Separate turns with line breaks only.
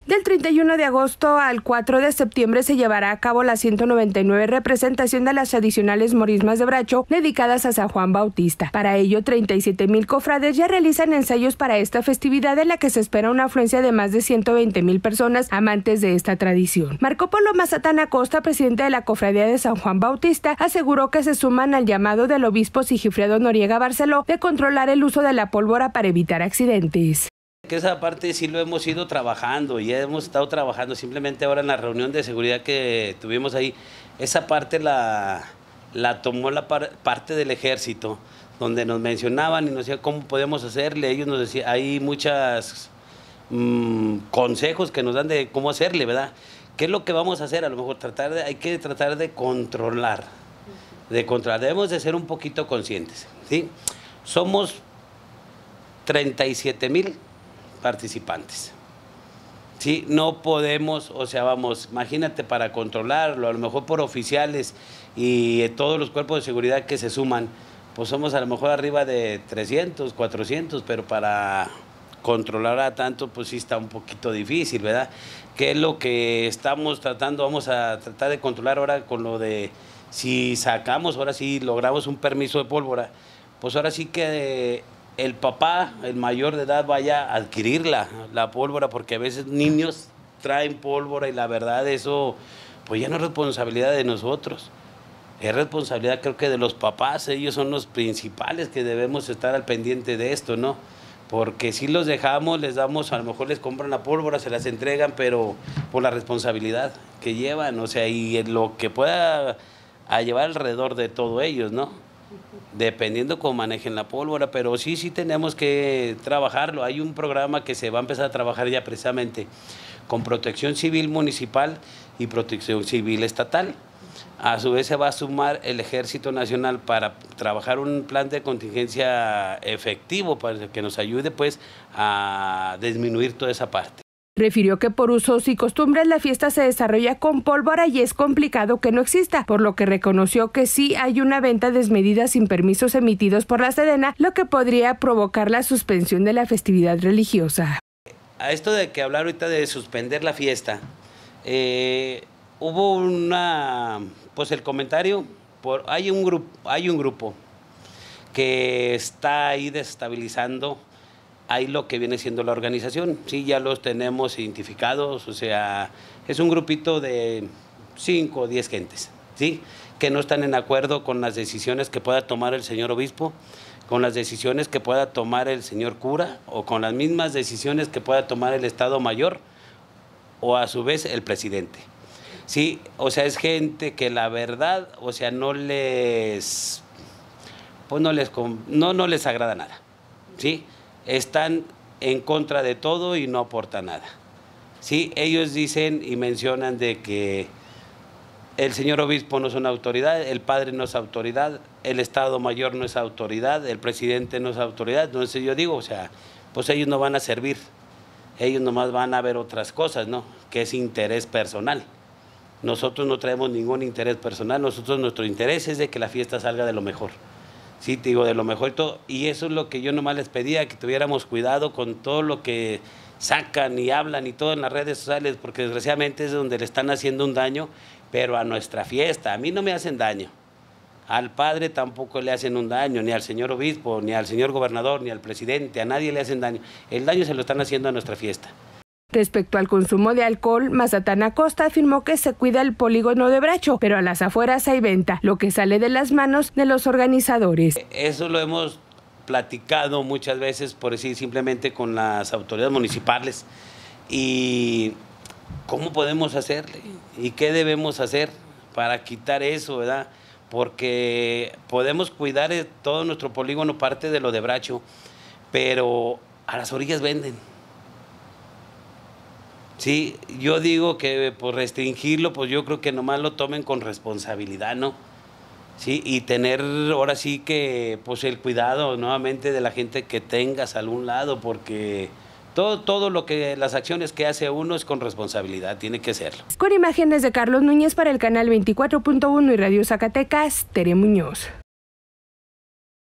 Del 31 de agosto al 4 de septiembre se llevará a cabo la 199 representación de las tradicionales morismas de Bracho dedicadas a San Juan Bautista. Para ello, 37,000 cofrades ya realizan ensayos para esta festividad en la que se espera una afluencia de más de 120,000 personas amantes de esta tradición. Marco Polo Mazatán Acosta, presidente de la Cofradía de San Juan Bautista, aseguró que se suman al llamado del obispo Sigifredo Noriega Barceló de controlar el uso de la pólvora para evitar accidentes.
Que esa parte sí lo hemos ido trabajando, ya hemos estado trabajando, simplemente ahora en la reunión de seguridad que tuvimos ahí, esa parte la tomó la parte del ejército, donde nos mencionaban y nos decían cómo podemos hacerle, ellos nos decían, hay muchos consejos que nos dan de cómo hacerle, ¿verdad? ¿Qué es lo que vamos a hacer? A lo mejor hay que tratar de controlar, debemos de ser un poquito conscientes, ¿sí? Somos 37,000 participantes. Sí, no podemos, o sea, vamos, imagínate para controlarlo, a lo mejor por oficiales y todos los cuerpos de seguridad que se suman, pues somos a lo mejor arriba de 300, 400, pero para controlar a tanto, pues sí está un poquito difícil, ¿verdad? ¿Qué es lo que estamos tratando? Vamos a tratar de controlar ahora con lo de, si sacamos, ahora sí logramos un permiso de pólvora, pues ahora sí que el papá, el mayor de edad, vaya a adquirir la pólvora, porque a veces niños traen pólvora y la verdad eso, pues ya no es responsabilidad de nosotros, es responsabilidad creo que de los papás, ellos son los principales que debemos estar al pendiente de esto, ¿no? Porque si los dejamos, les damos, a lo mejor les compran la pólvora, se las entregan, pero por la responsabilidad que llevan, o sea, y lo que pueda llevar alrededor de todo ellos, ¿no? Dependiendo cómo manejen la pólvora, pero sí tenemos que trabajarlo. Hay un programa que se va a empezar a trabajar ya precisamente con Protección Civil Municipal y Protección Civil Estatal. A su vez se va a sumar el Ejército Nacional para trabajar un plan de contingencia efectivo para que nos ayude pues a disminuir toda esa parte.
Refirió que por usos y costumbres la fiesta se desarrolla con pólvora y es complicado que no exista, por lo que reconoció que sí hay una venta desmedida sin permisos emitidos por la Sedena, lo que podría provocar la suspensión de la festividad religiosa.
A esto de que hablar ahorita de suspender la fiesta, hubo pues el comentario, hay un grupo que está ahí desestabilizando ahí lo que viene siendo la organización, sí, ya los tenemos identificados, o sea, es un grupito de 5 o 10 gentes, sí, que no están en acuerdo con las decisiones que pueda tomar el señor obispo, con las decisiones que pueda tomar el señor cura, o con las mismas decisiones que pueda tomar el Estado Mayor, o a su vez el presidente. Sí, o sea, es gente que la verdad, o sea, no les agrada nada, ¿sí? Están en contra de todo y no aportan nada. Sí, ellos dicen y mencionan de que el señor obispo no es una autoridad, el padre no es autoridad, el Estado Mayor no es autoridad, el presidente no es autoridad. Entonces yo digo, o sea, pues ellos no van a servir, ellos nomás van a ver otras cosas, ¿no? Que es interés personal. Nosotros no traemos ningún interés personal, nuestro interés es de que la fiesta salga de lo mejor. Sí, te digo, de lo mejor y todo, y eso es lo que yo nomás les pedía, que tuviéramos cuidado con todo lo que sacan y hablan y todo en las redes sociales, porque desgraciadamente es donde le están haciendo un daño, pero a nuestra fiesta, a mí no me hacen daño, al padre tampoco le hacen un daño, ni al señor obispo, ni al señor gobernador, ni al presidente, a nadie le hacen daño, el daño se lo están haciendo a nuestra fiesta.
Respecto al consumo de alcohol, Mazatán Acosta afirmó que se cuida el polígono de Bracho, pero a las afueras hay venta, lo que sale de las manos de los organizadores.
Eso lo hemos platicado muchas veces, por decir simplemente con las autoridades municipales, y cómo podemos hacerle y qué debemos hacer para quitar eso, ¿verdad? Porque podemos cuidar todo nuestro polígono, parte de lo de Bracho, pero a las orillas venden. Sí, yo digo que por restringirlo, pues yo creo que nomás lo tomen con responsabilidad, ¿no? Sí, y tener ahora sí que pues el cuidado nuevamente de la gente que tengas a algún lado, porque todo lo que las acciones que hace uno es con responsabilidad, tiene que serlo.
Con imágenes de Carlos Núñez para el canal 24.1 y Radio Zacatecas, Tere Muñoz.